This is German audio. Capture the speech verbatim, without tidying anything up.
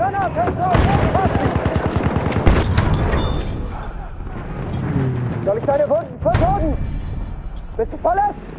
Soll ich deine Wunden versorgen? Bist du verletzt?